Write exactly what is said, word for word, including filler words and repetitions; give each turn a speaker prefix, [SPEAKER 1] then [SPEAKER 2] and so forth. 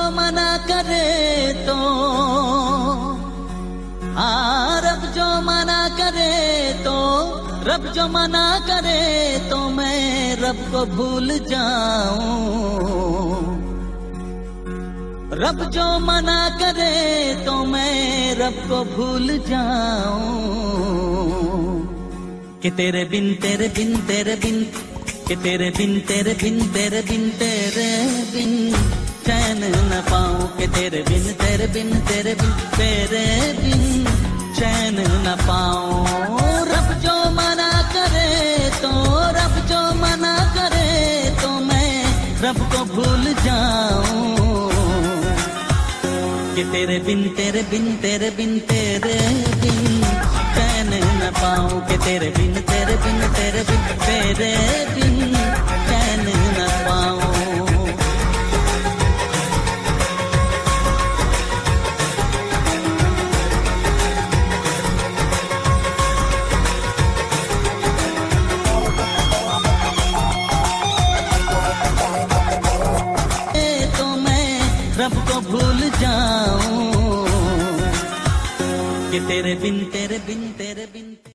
[SPEAKER 1] मना करे तो, हाँ रब जो मना करे तो, रब जो मना करे तो मैं रब को भूल जाऊं। रब जो मना करे तो मैं रब को भूल जाऊं। कि तेरे बिन तेरे बिन तेरे बिन, कि तेरे बिन तेरे बिन तेरे बिन तेरे बिन चैन न पाऊं। कि तेरे बिन तेरे बिन तेरे बिन तेरे बिन चैन न पाऊं। रब जो मना करे तो, रब जो मना करे तो मैं रब को भूल जाऊं। कि तेरे बिन तेरे बिन तेरे बिन तेरे बिन चैन न पाऊं। कि तेरे बिन तेरे बिन तेरे बिन तेरे बिन चैन न पाऊं। तो मैं रब को भूल जाऊं। कि तेरे बिन तेरे बिन तेरे बिन